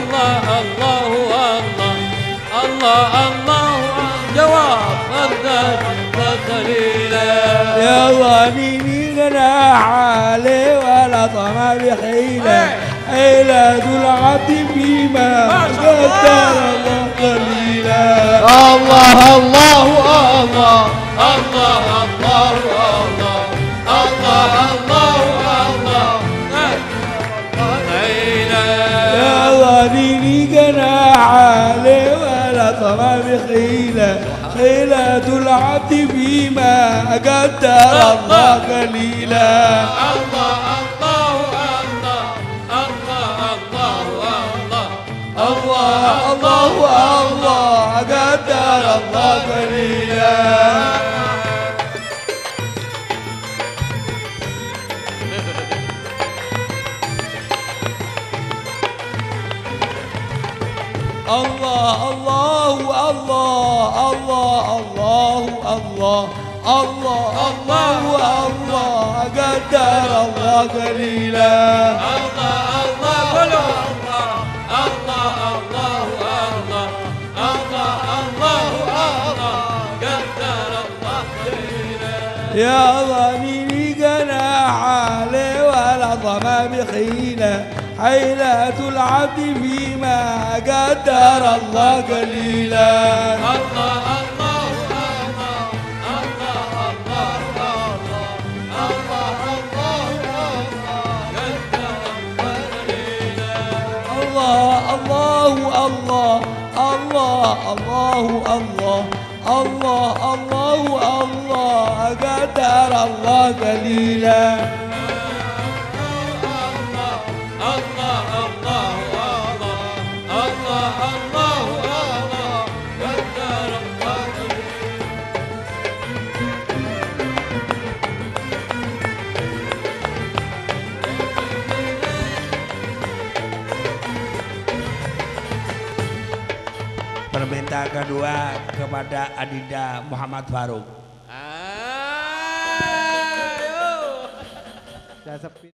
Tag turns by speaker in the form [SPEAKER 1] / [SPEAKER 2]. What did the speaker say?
[SPEAKER 1] الله الله الله الله جواب الذات قليلا
[SPEAKER 2] يا ظنيني جناح عليه ولا طمع بحيلة حيلة العبد فيما قدر الله قليلا
[SPEAKER 1] الله الله الله الله الله الله الله الله
[SPEAKER 2] يا ظنيني جناح عليه ولا طمع بحيلة حيلة العبد فيما قدر الله قليلا
[SPEAKER 1] الله الله الله
[SPEAKER 2] الله الله قدر الله قليلا الله الله الله الله الله الله الله الله قدر الله قليلا
[SPEAKER 1] الله الله الله الله الله الله قدر الله قليلا
[SPEAKER 2] يا ظنيني جناح عليه ولا ضما بخيلة حيلة العبد فيما قدر الله قليلا
[SPEAKER 1] الله الله الله
[SPEAKER 2] الله الله الله الله الله الله الله الله قدر الله قليلا Permintaan kedua kepada Adinda Muhammad Faruk.
[SPEAKER 1] Ayo.
[SPEAKER 2] Saya sepi.